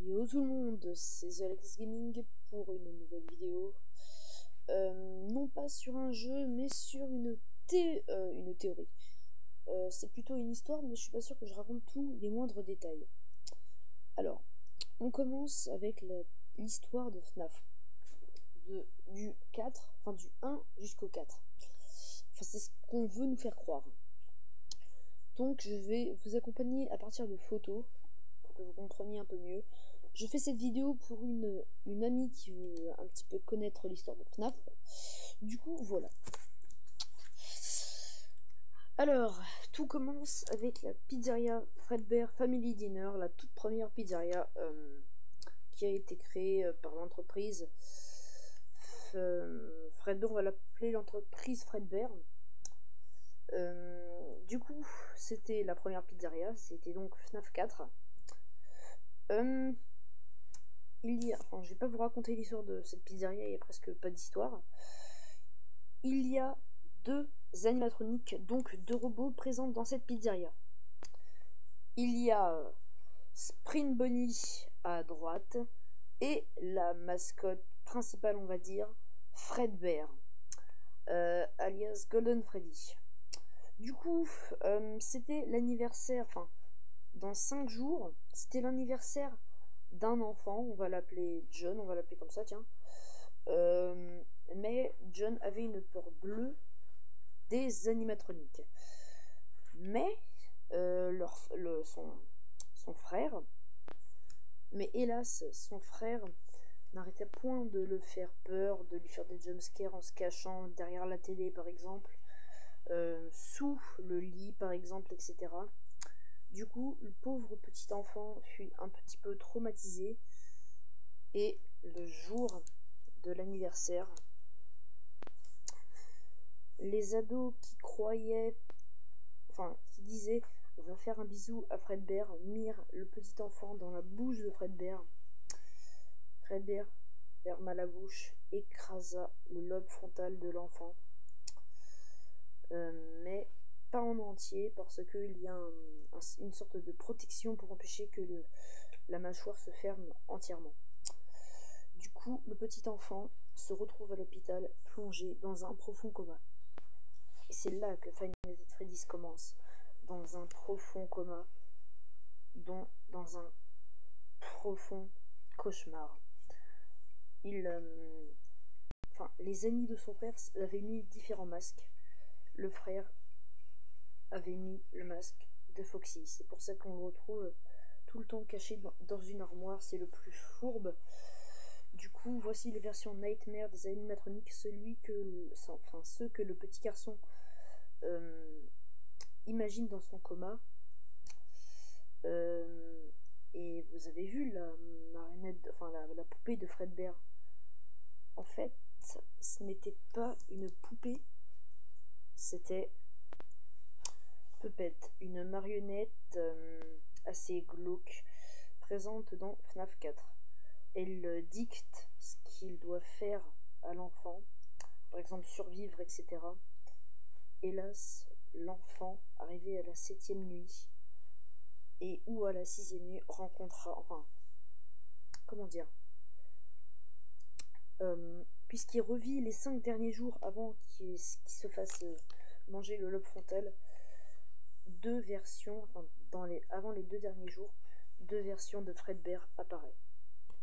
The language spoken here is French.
Yo tout le monde, c'est Alex Gaming pour une nouvelle vidéo. Non pas sur un jeu, mais sur une théorie. C'est plutôt une histoire, mais je suis pas sûr que je raconte tous les moindres détails. Alors, on commence avec l'histoire de FNAF. Du 4, enfin du 1 jusqu'au 4. Enfin, c'est ce qu'on veut nous faire croire. Donc, je vais vous accompagner à partir de photos, pour que vous compreniez un peu mieux. Je fais cette vidéo pour une amie qui veut un petit peu connaître l'histoire de FNAF. Du coup, voilà. Alors, tout commence avec la pizzeria Fredbear Family Dinner, la toute première pizzeria qui a été créée par l'entreprise Fredbear, on va l'appeler l'entreprise Fredbear. Du coup, c'était la première pizzeria, c'était donc FNAF 4. Enfin, je vais pas vous raconter l'histoire de cette pizzeria, il y a presque pas d'histoire. Il y a deux animatroniques, donc deux robots présents dans cette pizzeria. Il y a Spring Bonnie à droite et la mascotte principale, on va dire, Fredbear, alias Golden Freddy. Du coup, c'était l'anniversaire, enfin, dans 5 jours, c'était l'anniversaire d'un enfant, on va l'appeler John, on va l'appeler comme ça, tiens. Mais John avait une peur bleue des animatroniques. Mais son frère, mais hélas, son frère n'arrêtait point de le faire peur, de lui faire des jumpscares en se cachant derrière la télé, par exemple, sous le lit, par exemple, etc. Du coup, le pauvre petit enfant fut un petit peu traumatisé, et le jour de l'anniversaire, les ados qui croyaient, enfin, qui disaient va faire un bisou à Fredbear, mirent le petit enfant dans la bouche de Fredbear. Fredbear ferma la bouche, écrasa le lobe frontal de l'enfant, mais pas en entier, parce qu'il y a une sorte de protection pour empêcher que la mâchoire se ferme entièrement. Du coup, le petit enfant se retrouve à l'hôpital, plongé dans un profond coma. Et c'est là que Five Nights at Freddy's commence, dans un profond coma, dans un profond cauchemar. Les amis de son frère avaient mis différents masques. Le frère avait mis le masque de Foxy. C'est pour ça qu'on le retrouve tout le temps caché dans une armoire. C'est le plus fourbe. Du coup, voici les versions Nightmare des animatroniques, ceux que le petit garçon imagine dans son coma. Et vous avez vu la marionnette, enfin la poupée de Fredbear. En fait, ce n'était pas une poupée, c'était Puppet, une marionnette assez glauque, présente dans FNAF 4. Elle dicte ce qu'il doit faire à l'enfant, par exemple survivre, etc. Hélas, l'enfant, arrivé à la 7e nuit, ou à la 6e nuit, rencontra, enfin, comment dire, puisqu'il revit les 5 derniers jours avant qu'il se fasse manger le lobe frontal, deux versions, enfin, avant les 2 derniers jours, 2 versions de Fredbear apparaissent.